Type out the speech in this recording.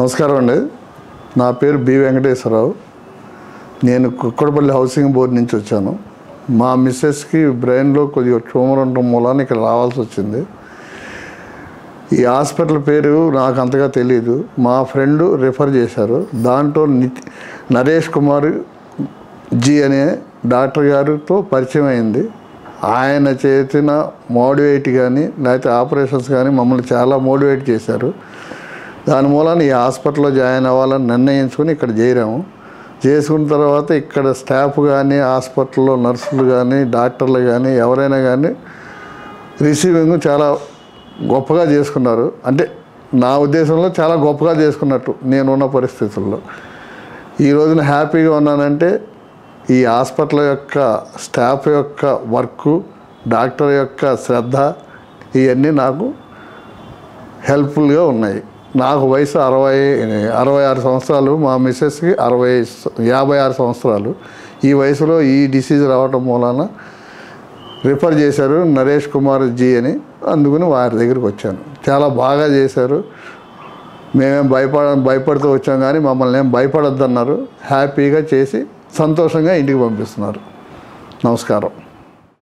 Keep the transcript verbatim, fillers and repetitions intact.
నమస్కారం అండి. నా పేరు బి వెంకటేశ్వరరావు. నేను కుక్కడపల్లి హౌసింగ్ బోర్డు నుంచి వచ్చాను. మా మిస్సెస్కి బ్రెయిన్లో కొద్దిగా ట్యూమర్ ఉండటం మూలాన ఇక్కడ రావాల్సి వచ్చింది. ఈ హాస్పిటల్ పేరు నాకు అంతగా తెలియదు. మా ఫ్రెండ్ రిఫర్ చేశారు. దాంట్లో నరేష్ కుమార్ జీ అనే డాక్టర్ గారితో పరిచయం అయింది. ఆయన చేసిన మోటివేట్ కానీ లేకపోతే ఆపరేషన్స్ కానీ మమ్మల్ని చాలా మోటివేట్ చేశారు. దాని మూలాన ఈ హాస్పిటల్లో జాయిన్ అవ్వాలని నిర్ణయించుకొని ఇక్కడ చేరాము. చేసుకున్న తర్వాత ఇక్కడ స్టాఫ్ కానీ హాస్పిటల్లో నర్సులు కానీ డాక్టర్లు కానీ ఎవరైనా కానీ రిసీవింగ్ చాలా గొప్పగా చేసుకున్నారు. అంటే నా ఉద్దేశంలో చాలా గొప్పగా చేసుకున్నట్టు నేనున్న పరిస్థితుల్లో. ఈ రోజున హ్యాపీగా ఉన్నానంటే ఈ హాస్పిటల్ యొక్క స్టాఫ్ యొక్క వర్కు, డాక్టర్ యొక్క శ్రద్ధ ఇవన్నీ నాకు హెల్ప్ఫుల్గా ఉన్నాయి. నాకు వయసు అరవై అరవై ఆరు సంవత్సరాలు, మా మిస్సెస్కి అరవై యాభై ఆరు సంవత్సరాలు. ఈ వయసులో ఈ డిసీజ్ రావటం మూలాన రిఫర్ చేశారు నరేష్ కుమార్ జీ అని. అందుకని వారి దగ్గరికి వచ్చాను. చాలా బాగా చేశారు. మేమేం భయపడ భయపడుతూ వచ్చాం కానీ మమ్మల్ని ఏం భయపడొద్దన్నారు. హ్యాపీగా చేసి సంతోషంగా ఇంటికి పంపిస్తున్నారు. నమస్కారం.